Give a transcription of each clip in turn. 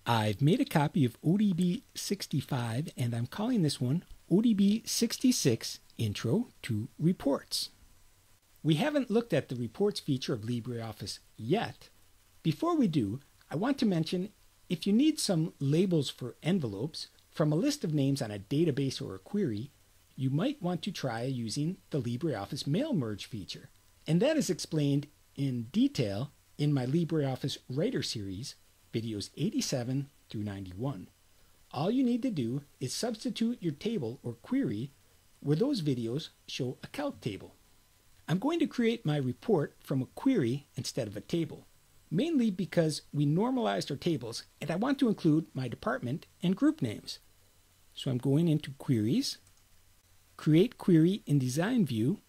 I've made a copy of ODB 65 and I'm calling this one ODB 66 Intro to Reports. We haven't looked at the Reports feature of LibreOffice yet. Before we do, I want to mention if you need some labels for envelopes from a list of names on a database or a query, you might want to try using the LibreOffice Mail Merge feature. And that is explained in detail in my LibreOffice Writer series, videos 87 through 91. All you need to do is substitute your table or query where those videos show a calc table. I'm going to create my report from a query instead of a table, mainly because we normalized our tables and I want to include my department and group names. So I'm going into Queries, Create Query in Design View.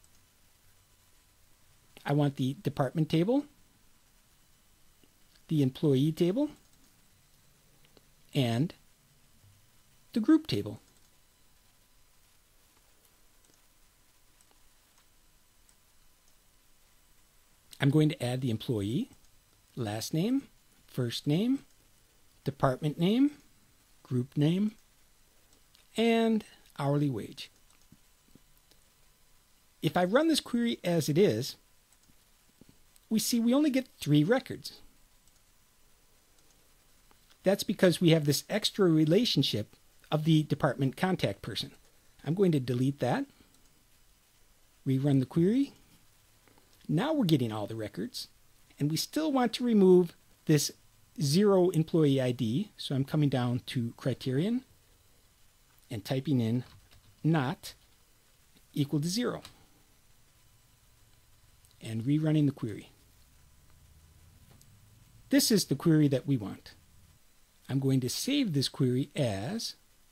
I want the department table, the employee table, and the group table. I'm going to add the employee, last name, first name, department name, group name, and hourly wage. If I run this query as it is, we see we only get 3 records. That's because we have this extra relationship of the department contact person. I'm going to delete that, rerun the query. Now we're getting all the records, and we still want to remove this 0 employee ID, so I'm coming down to Criterion and typing in not equal to 0 and rerunning the query. This is the query that we want. I'm going to save this query as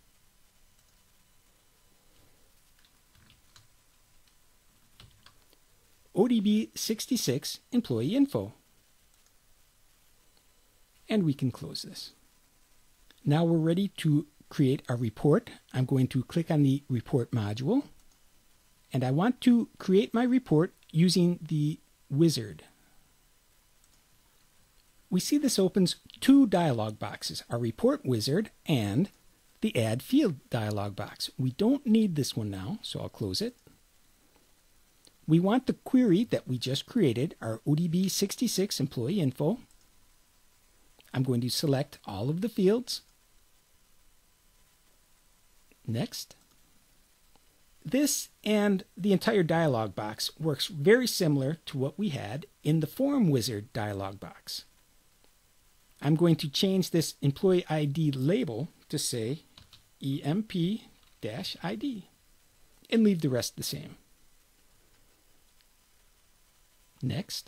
ODB 66 Employee Info. And we can close this. Now we're ready to create our report. I'm going to click on the Report module, and I want to create my report using the wizard. We see this opens 2 dialog boxes, our Report Wizard and the Add Field dialog box. We don't need this one now, so I'll close it. We want the query that we just created, our ODB 66 Employee Info. I'm going to select all of the fields. Next. This and the entire dialog box works very similar to what we had in the Form Wizard dialog box. I'm going to change this employee ID label to say EMP-ID and leave the rest the same. Next.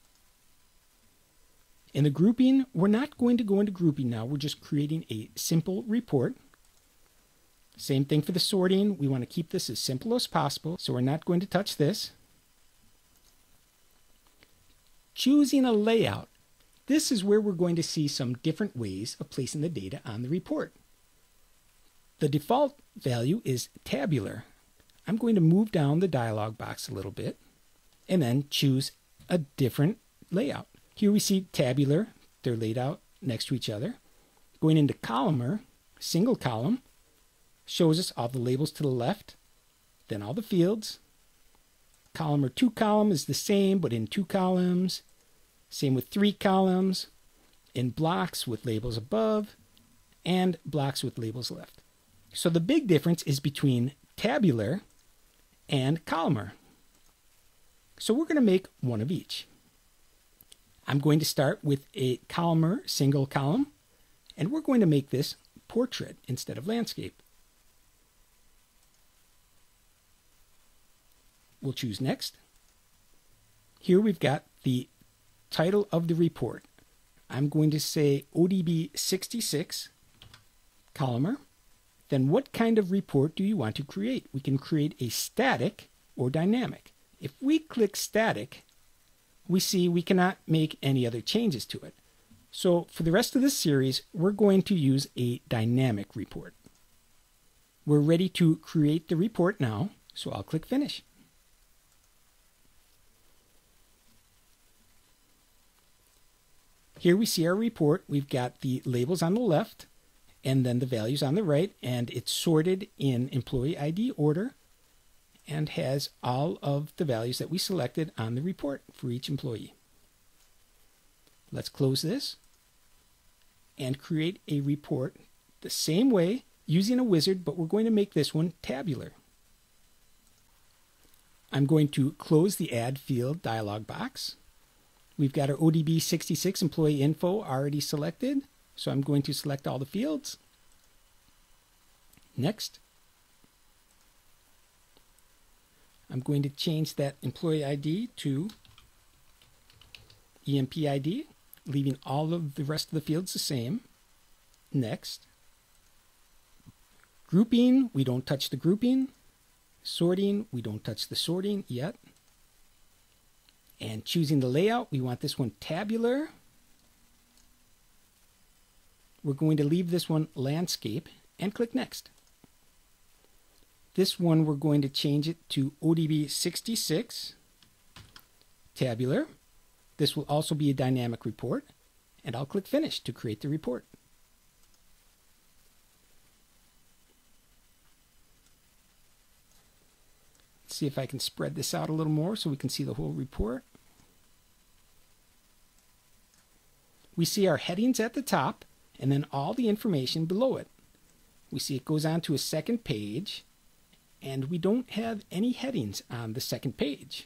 In the grouping, we're not going to go into grouping now. We're just creating a simple report. Same thing for the sorting. We want to keep this as simple as possible, so we're not going to touch this. Choosing a layout. This is where we're going to see some different ways of placing the data on the report. The default value is tabular. I'm going to move down the dialog box a little bit and then choose a different layout. Here we see tabular. They're laid out next to each other. Going into columnar, single column, shows us all the labels to the left, then all the fields. Column or 2 column is the same, but in 2 columns. Same with 3 columns, in blocks with labels above, and blocks with labels left. So the big difference is between tabular and columnar. So we're going to make one of each. I'm going to start with a columnar single column, and we're going to make this portrait instead of landscape. We'll choose next. Here we've got the title of the report. I'm going to say ODB 66 columnar. Then what kind of report do you want to create? We can create a static or dynamic. If we click static, we see we cannot make any other changes to it. So for the rest of this series, we're going to use a dynamic report. We're ready to create the report now, so I'll click Finish. Here we see our report. We've got the labels on the left and then the values on the right, and it's sorted in employee ID order and has all of the values that we selected on the report for each employee. Let's close this and create a report the same way using a wizard, but we're going to make this one tabular. I'm going to close the Add Field dialog box. We've got our ODB 66 employee info already selected, so I'm going to select all the fields. Next. I'm going to change that employee ID to EMP ID, leaving all of the rest of the fields the same. Next. Grouping, we don't touch the grouping. Sorting, we don't touch the sorting yet. And choosing the layout, we want this one tabular. We're going to leave this one landscape and click Next. This one we're going to change it to ODB 66 tabular. This will also be a dynamic report, and I'll click Finish to create the report. Let's see if I can spread this out a little more so we can see the whole report. We see our headings at the top and then all the information below it. We see it goes on to a second page, and we don't have any headings on the second page.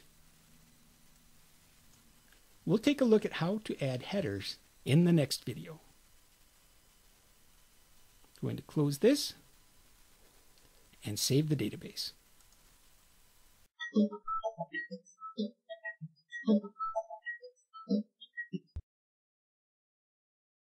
We'll take a look at how to add headers in the next video. I'm going to close this and save the database.